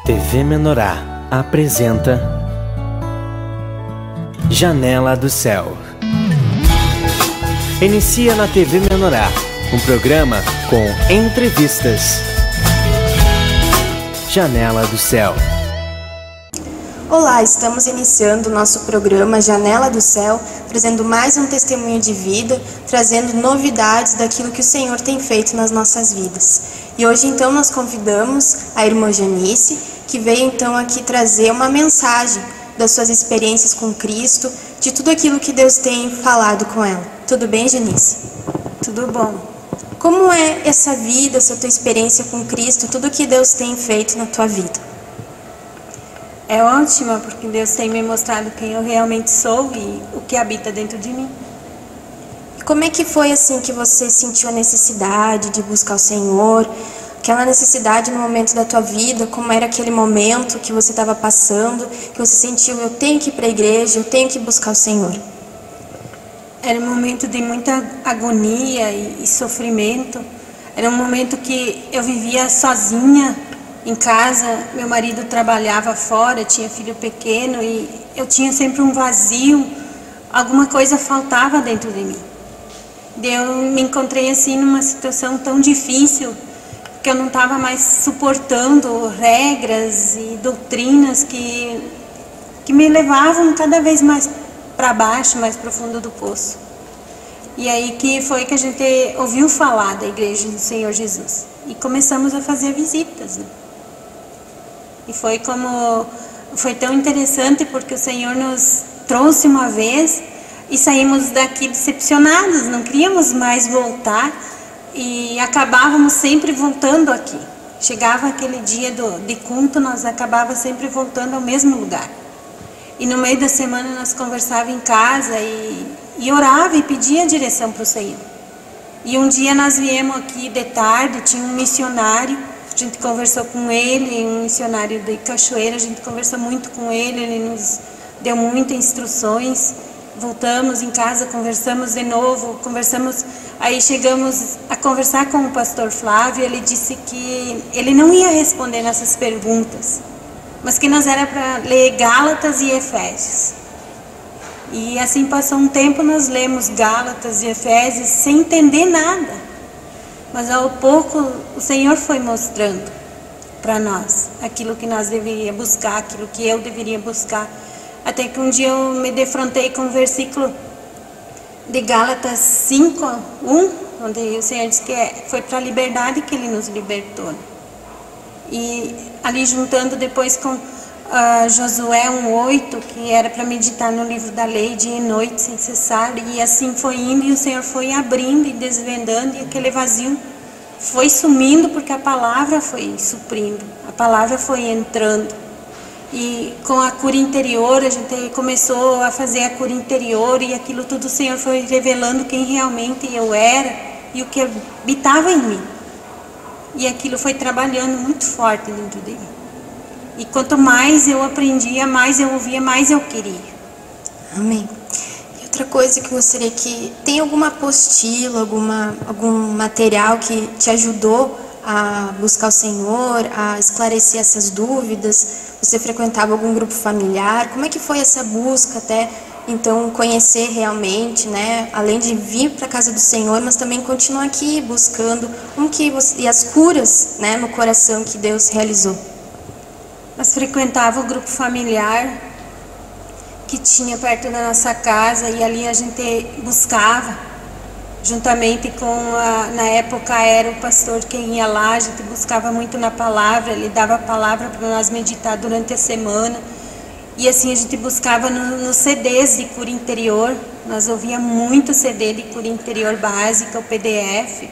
TV Menorá apresenta Janela do Céu. Inicia na TV Menorá um programa com entrevistas. Janela do Céu. Olá, estamos iniciando o nosso programa Janela do Céu, trazendo mais um testemunho de vida, trazendo novidades daquilo que o Senhor tem feito nas nossas vidas. E hoje então nós convidamos a irmã Janice, que veio então aqui trazer uma mensagem das suas experiências com Cristo, de tudo aquilo que Deus tem falado com ela. Tudo bem, Janice? Tudo bom. Como é essa vida, essa tua experiência com Cristo, tudo que Deus tem feito na tua vida? É ótima, porque Deus tem me mostrado quem eu realmente sou e o que habita dentro de mim. E como é que foi assim que você sentiu a necessidade de buscar o Senhor? Aquela necessidade no momento da tua vida, como era aquele momento que você estava passando, que você sentiu, eu tenho que ir para a igreja, eu tenho que buscar o Senhor? Era um momento de muita agonia e sofrimento. Era um momento que eu vivia sozinha em casa. Meu marido trabalhava fora, tinha filho pequeno e eu tinha sempre um vazio. Alguma coisa faltava dentro de mim. Eu me encontrei assim numa situação tão difícil, que eu não estava mais suportando regras e doutrinas que me levavam cada vez mais para baixo, mais profundo do poço. E aí que foi que a gente ouviu falar da Igreja do Senhor Jesus. E começamos a fazer visitas, né? E foi tão interessante, porque o Senhor nos trouxe uma vez e saímos daqui decepcionados, não queríamos mais voltar e acabávamos sempre voltando aqui. Chegava aquele dia de culto, nós acabávamos sempre voltando ao mesmo lugar. E no meio da semana nós conversávamos em casa e orava e pedia direção para o Senhor. E um dia nós viemos aqui de tarde, tinha um missionário, a gente conversou com ele, um missionário de Cachoeira, a gente conversou muito com ele nos deu muitas instruções. Voltamos em casa, conversamos de novo, aí chegamos a conversar com o pastor Flávio. Ele disse que ele não ia responder nessas perguntas, mas que nós era para ler Gálatas e Efésios. E assim passou um tempo, nós lemos Gálatas e Efésios sem entender nada, mas ao pouco o Senhor foi mostrando para nós aquilo que nós deveríamos buscar, aquilo que eu deveria buscar. Até que um dia eu me defrontei com um versículo de Gálatas 5:1, onde o Senhor diz que foi para a liberdade que Ele nos libertou. E ali juntando depois com Josué 1:8, que era para meditar no livro da lei dia e noite sem cessar. E assim foi indo, e o Senhor foi abrindo e desvendando, e aquele vazio foi sumindo, porque a palavra foi suprindo, a palavra foi entrando. E com a cura interior, a gente começou a fazer a cura interior, e aquilo tudo o Senhor foi revelando quem realmente eu era e o que habitava em mim. E aquilo foi trabalhando muito forte dentro de mim. E quanto mais eu aprendia, mais eu ouvia, mais eu queria. Amém. E outra coisa que eu gostaria que... Tem alguma apostila, algum material que te ajudou a buscar o Senhor, a esclarecer essas dúvidas? Você frequentava algum grupo familiar? Como é que foi essa busca até, então, conhecer realmente, né? Além de vir para a casa do Senhor, mas também continuar aqui buscando e as curas, né, no coração que Deus realizou? Nós frequentávamos o grupo familiar que tinha perto da nossa casa, e ali a gente buscava, juntamente com, na época era o pastor quem ia lá, a gente buscava muito na palavra, ele dava a palavra para nós meditar durante a semana. E assim a gente buscava nos CDs de cura interior, nós ouvíamos muito CD de cura interior básica, o PDF,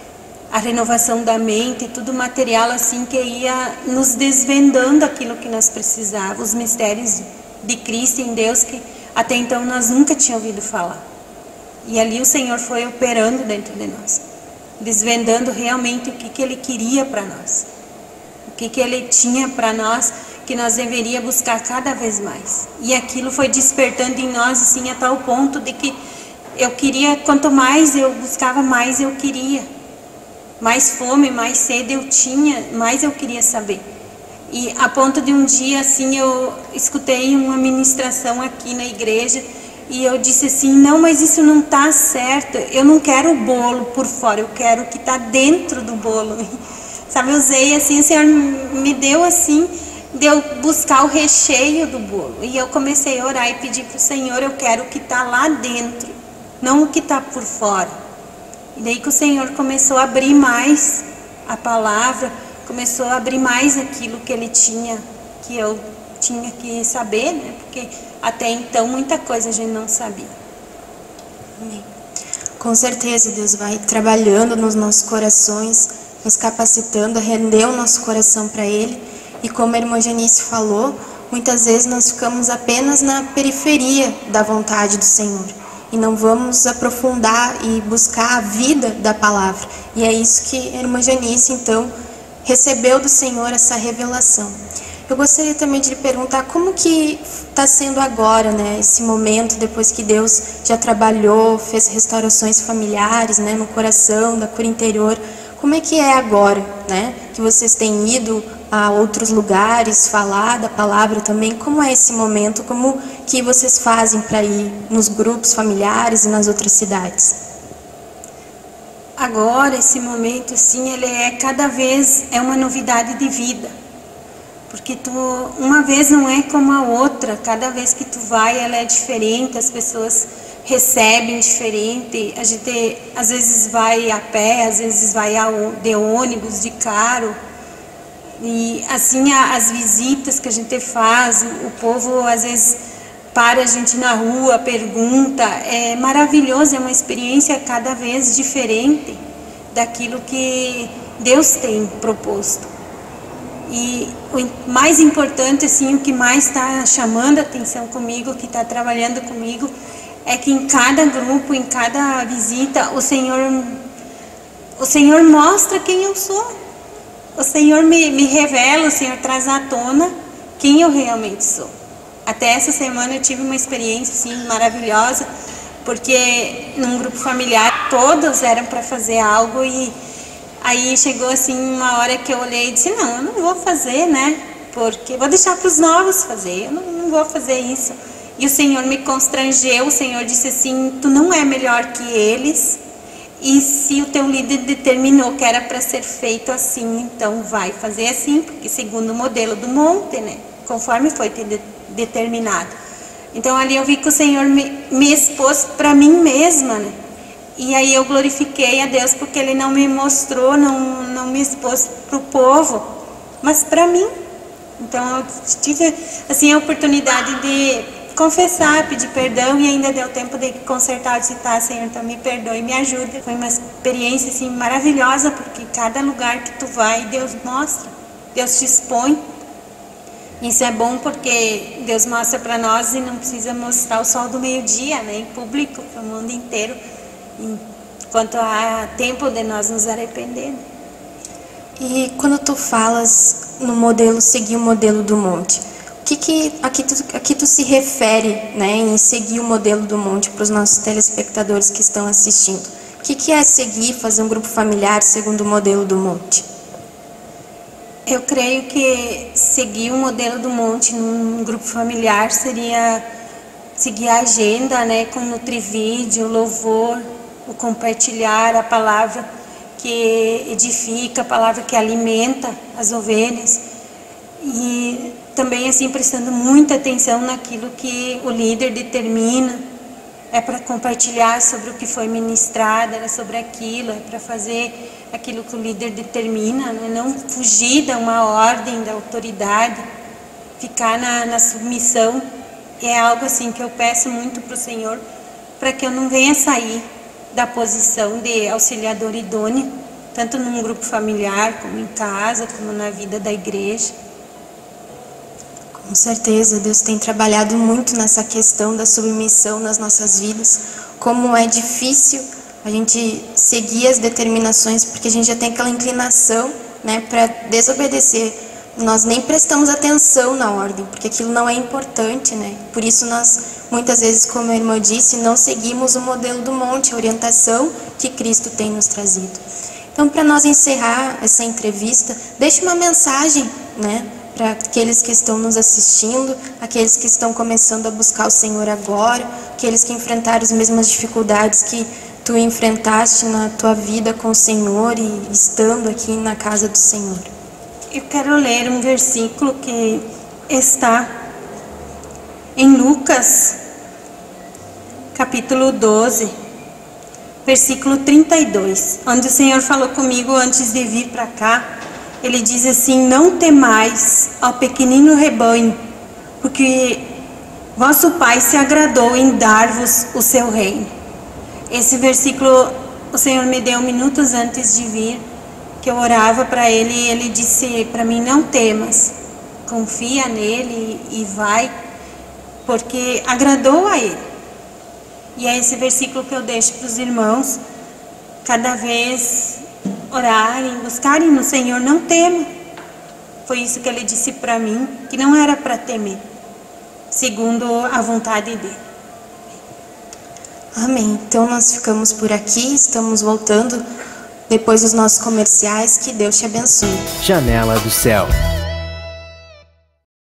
a renovação da mente, tudo material assim que ia nos desvendando aquilo que nós precisávamos, os mistérios de Cristo em Deus que até então nós nunca tínhamos ouvido falar. E ali o Senhor foi operando dentro de nós, desvendando realmente o que Ele queria para nós, o que Ele tinha para nós, que nós deveríamos buscar cada vez mais. E aquilo foi despertando em nós assim a tal ponto de que eu queria, quanto mais eu buscava, mais eu queria. Mais fome, mais sede eu tinha, mais eu queria saber. E a ponto de um dia, assim, eu escutei uma ministração aqui na igreja e eu disse assim, não, mas isso não está certo, eu não quero o bolo por fora, eu quero o que está dentro do bolo. Sabe, eu usei assim, o Senhor me deu assim, de eu buscar o recheio do bolo. E eu comecei a orar e pedir para o Senhor, eu quero o que está lá dentro, não o que está por fora. E daí que o Senhor começou a abrir mais a palavra, começou a abrir mais aquilo que Ele tinha, que eu tinha que saber, né? Porque até então muita coisa a gente não sabia. Amém. Com certeza Deus vai trabalhando nos nossos corações, nos capacitando a render o nosso coração para Ele. E como a irmã Janice falou, muitas vezes nós ficamos apenas na periferia da vontade do Senhor e não vamos aprofundar e buscar a vida da palavra. E é isso que a irmã Janice, então, recebeu do Senhor, essa revelação. Eu gostaria também de lhe perguntar como que está sendo agora, né, esse momento, depois que Deus já trabalhou, fez restaurações familiares, né, no coração, da cura interior. Como é que é agora, né, que vocês têm ido a outros lugares, falar da palavra também? Como é esse momento? Como que vocês fazem para ir nos grupos familiares e nas outras cidades? Agora, esse momento, sim, ele é cada vez uma novidade de vida. Porque uma vez não é como a outra, cada vez que tu vai, ela é diferente, as pessoas recebem diferente. A gente às vezes vai a pé, às vezes vai de ônibus, de carro. E assim, as visitas que a gente faz, o povo às vezes para a gente na rua, pergunta, é maravilhoso, é uma experiência cada vez diferente daquilo que Deus tem proposto. E o mais importante, assim, o que mais está chamando a atenção comigo, que está trabalhando comigo, é que em cada grupo, em cada visita, o Senhor mostra quem eu sou. O Senhor me revela, o Senhor traz à tona quem eu realmente sou. Até essa semana eu tive uma experiência assim, maravilhosa, porque num grupo familiar todos eram para fazer algo e aí chegou assim uma hora que eu olhei e disse, não, eu não vou fazer, né? Porque vou deixar para os novos fazer, eu não vou fazer isso. E o Senhor me constrangeu, o Senhor disse assim, tu não é melhor que eles, e se o teu líder determinou que era para ser feito assim, então vai fazer assim, porque segundo o modelo do monte, né? Conforme foi determinado. Então ali eu vi que o Senhor me expôs para mim mesma, né? E aí eu glorifiquei a Deus porque Ele não me mostrou, não me expôs para o povo, mas para mim. Então eu tive assim a oportunidade de confessar, pedir perdão e ainda deu tempo de consertar, de citar, Senhor, então me perdoe, me ajuda. Foi uma experiência assim maravilhosa, porque cada lugar que tu vai, Deus mostra, Deus te expõe. Isso é bom porque Deus mostra para nós e não precisa mostrar o sol do meio-dia, né, em público, para o mundo inteiro, enquanto há tempo de nós nos arrepender. E quando tu falas no modelo, seguir o modelo do monte, o que aqui tu se refere, né, em seguir o modelo do monte para os nossos telespectadores que estão assistindo? O que é seguir, fazer um grupo familiar segundo o modelo do monte? Eu creio que seguir o modelo do monte num grupo familiar seria seguir a agenda, né, com nutrivídeo, louvor, o compartilhar a palavra que edifica, a palavra que alimenta as ovelhas. E também assim prestando muita atenção naquilo que o líder determina, é para compartilhar sobre o que foi ministrado, é sobre aquilo, é para fazer aquilo que o líder determina, né? Não fugir de uma ordem da autoridade, ficar na submissão. É algo assim que eu peço muito para o Senhor, para que eu não venha sair da posição de auxiliador idôneo, tanto num grupo familiar, como em casa, como na vida da igreja. Com certeza, Deus tem trabalhado muito nessa questão da submissão nas nossas vidas. Como é difícil a gente seguir as determinações, porque a gente já tem aquela inclinação, né, para desobedecer. Nós nem prestamos atenção na ordem, porque aquilo não é importante, né? Por isso nós, muitas vezes, como a irmã disse, não seguimos o modelo do monte, a orientação que Cristo tem nos trazido. Então, para nós encerrar essa entrevista, deixe uma mensagem, né, para aqueles que estão nos assistindo, aqueles que estão começando a buscar o Senhor agora, aqueles que enfrentaram as mesmas dificuldades que tu enfrentaste na tua vida com o Senhor e estando aqui na casa do Senhor. Eu quero ler um versículo que está em Lucas, capítulo 12, versículo 32, onde o Senhor falou comigo antes de vir para cá. Ele diz assim: não temais ao pequenino rebanho, porque vosso Pai se agradou em dar-vos o seu reino. Esse versículo o Senhor me deu minutos antes de vir, que eu orava para Ele, e Ele disse para mim: não temas, confia nele e vai, porque agradou a Ele. E é esse versículo que eu deixo para os irmãos, cada vez orarem, buscarem no Senhor, não tema. Foi isso que Ele disse para mim, que não era para temer, segundo a vontade dEle. Amém. Então nós ficamos por aqui, estamos voltando depois dos nossos comerciais. Que Deus te abençoe. Janela do Céu.